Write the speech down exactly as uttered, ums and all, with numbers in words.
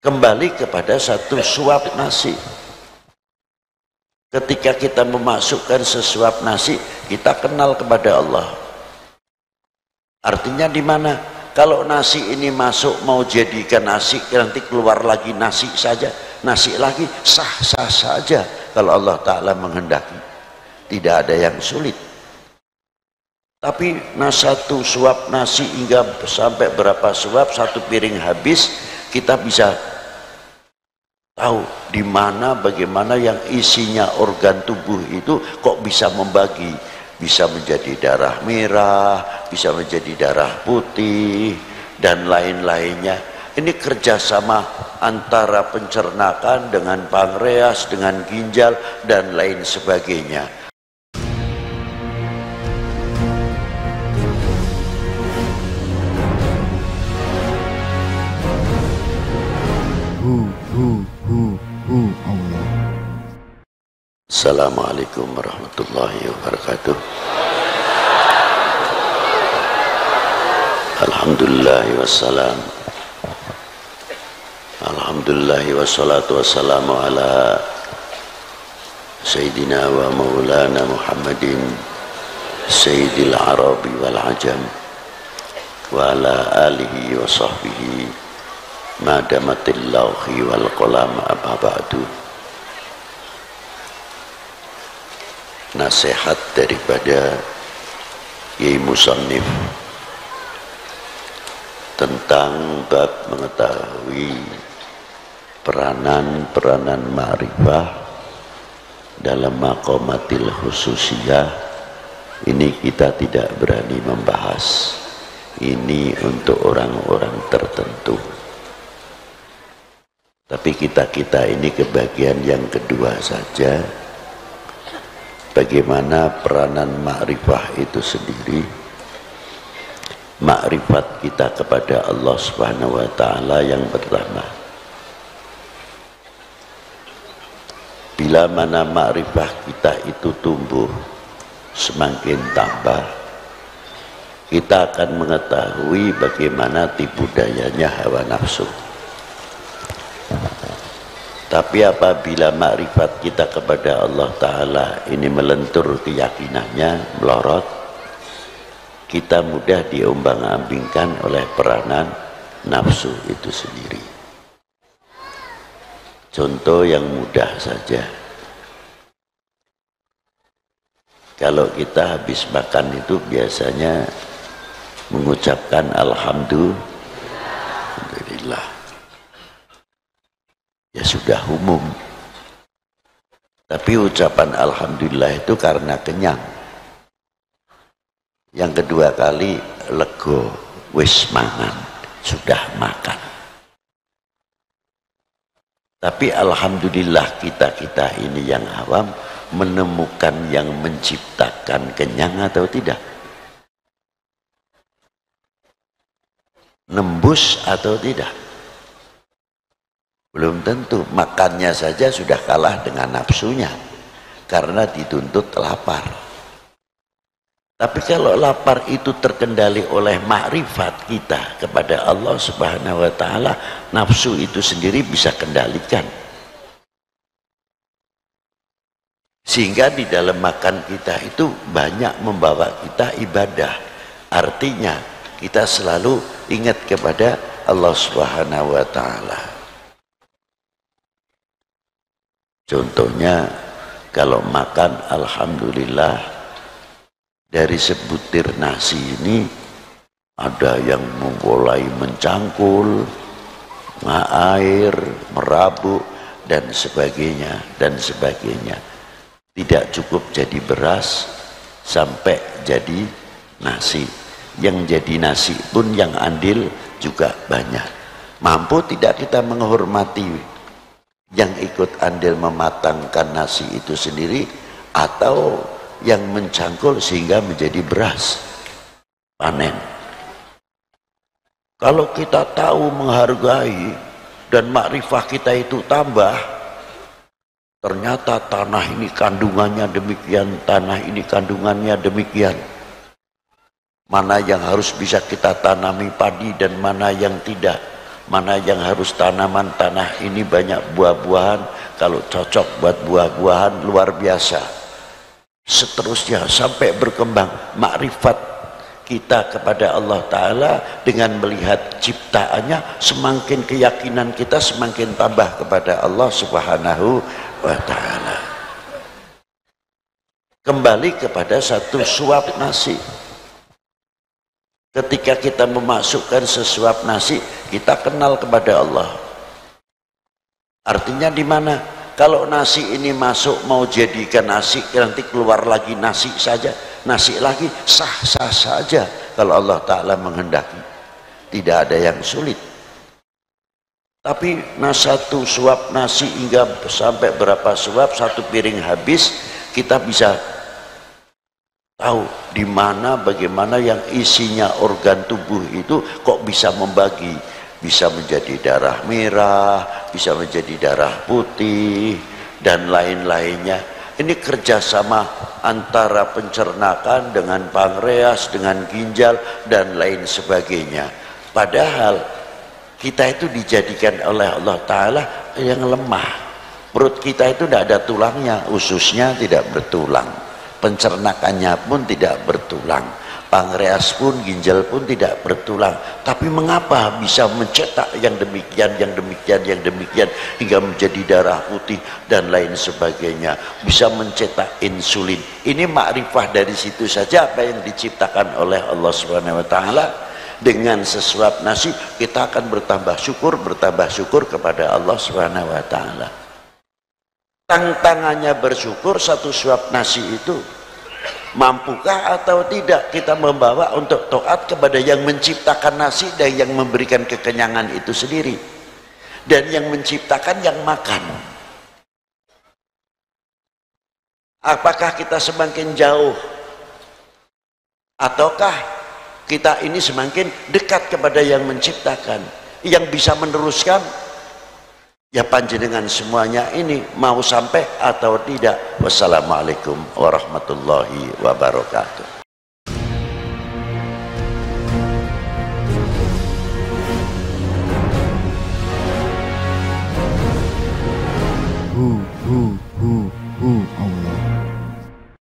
Kembali kepada satu suap nasi. Ketika kita memasukkan sesuap nasi, kita kenal kepada Allah. Artinya di mana? Kalau nasi ini masuk mau jadikan nasi, nanti keluar lagi nasi saja, nasi lagi, sah-sah saja kalau Allah Ta'ala menghendaki. Tidak ada yang sulit. Tapi nah satu suap nasi hingga sampai berapa suap, satu piring habis, kita bisa tahu di mana bagaimana yang isinya organ tubuh itu kok bisa membagi, bisa menjadi darah merah, bisa menjadi darah putih dan lain-lainnya. Ini kerjasama antara pencernakan dengan pankreas, dengan ginjal dan lain sebagainya. Assalamualaikum warahmatullahi wabarakatuh. Alhamdulillah wassalam. Alhamdulillah wassalatu wassalamu ala Sayyidina wa maulana Muhammadin Sayyidil Arabi wal Ajam wa ala alihi wa sahbihi madamatil lawhi wal qalam amma ba'du. Nasihat daripada Kiai Musannif tentang bab mengetahui peranan-peranan ma'rifah dalam maqamatil khususiyah. Ini kita tidak berani membahas, ini untuk orang-orang tertentu. Tapi kita-kita ini kebagian yang kedua saja. Bagaimana peranan ma'rifah itu sendiri, ma'rifat kita kepada Allah Subhanahu wa Ta'ala yang pertama. Bila mana ma'rifah kita itu tumbuh, semakin tambah, kita akan mengetahui bagaimana tipu dayanya hawa nafsu. Tapi apabila makrifat kita kepada Allah Ta'ala ini melentur keyakinannya, melorot, kita mudah diombang-ambingkan oleh peranan nafsu itu sendiri. Contoh yang mudah saja. Kalau kita habis makan itu biasanya mengucapkan Alhamdulillah. Ya sudah umum. Tapi ucapan Alhamdulillah itu karena kenyang. Yang kedua kali lego, wis mangan, sudah makan. Tapi Alhamdulillah kita-kita ini yang awam menemukan yang menciptakan kenyang atau tidak? Nembus atau tidak? Belum tentu. Makannya saja sudah kalah dengan nafsunya karena dituntut lapar. Tapi kalau lapar itu terkendali oleh makrifat kita kepada Allah Subhanahu wa Ta'ala, nafsu itu sendiri bisa kendalikan. Sehingga di dalam makan kita itu banyak membawa kita ibadah. Artinya kita selalu ingat kepada Allah Subhanahu wa Ta'ala. Contohnya kalau makan Alhamdulillah, dari sebutir nasi ini ada yang mulai mencangkul, ngair, merabuk dan sebagainya dan sebagainya. Tidak cukup jadi beras sampai jadi nasi. Yang jadi nasi pun yang andil juga banyak. Mampu tidak kita menghormati yang ikut andil mematangkan nasi itu sendiri, atau yang mencangkul sehingga menjadi beras panen? Kalau kita tahu menghargai dan makrifah kita itu tambah, ternyata tanah ini kandungannya demikian, tanah ini kandungannya demikian, mana yang harus bisa kita tanami padi dan mana yang tidak, mana yang harus tanaman tanah ini banyak buah-buahan, kalau cocok buat buah-buahan luar biasa. Seterusnya sampai berkembang makrifat kita kepada Allah Ta'ala dengan melihat ciptaannya, semakin keyakinan kita semakin tambah kepada Allah Subhanahu wa Ta'ala. Kembali kepada satu suap nasi. Ketika kita memasukkan sesuap nasi, kita kenal kepada Allah. Artinya di mana? Kalau nasi ini masuk mau jadikan nasi, nanti keluar lagi nasi saja, nasi lagi, sah-sah saja kalau Allah Ta'ala menghendaki. Tidak ada yang sulit. Tapi nah satu suap nasi hingga sampai berapa suap, satu piring habis, kita bisa tahu di mana bagaimana yang isinya organ tubuh itu kok bisa membagi, bisa menjadi darah merah, bisa menjadi darah putih dan lain-lainnya. Ini kerjasama antara pencernakan dengan pankreas, dengan ginjal dan lain sebagainya. Padahal kita itu dijadikan oleh Allah Ta'ala yang lemah. Perut kita itu tidak ada tulangnya, ususnya tidak bertulang, pencernakannya pun tidak bertulang, pankreas pun, ginjal pun tidak bertulang. Tapi mengapa bisa mencetak yang demikian, yang demikian, yang demikian hingga menjadi darah putih dan lain sebagainya, bisa mencetak insulin. Ini makrifah dari situ saja apa yang diciptakan oleh Allah Subhanahu wa Ta'ala. Dengan sesuap nasi kita akan bertambah syukur, bertambah syukur kepada Allah Subhanahu wa Ta'ala. Tantangannya bersyukur satu suap nasi itu, mampukah atau tidak kita membawa untuk taat kepada yang menciptakan nasi dan yang memberikan kekenyangan itu sendiri, dan yang menciptakan yang makan. Apakah kita semakin jauh ataukah kita ini semakin dekat kepada yang menciptakan, yang bisa meneruskan? Ya panjenengan semuanya ini mau sampai atau tidak. Wassalamualaikum warahmatullahi wabarakatuh.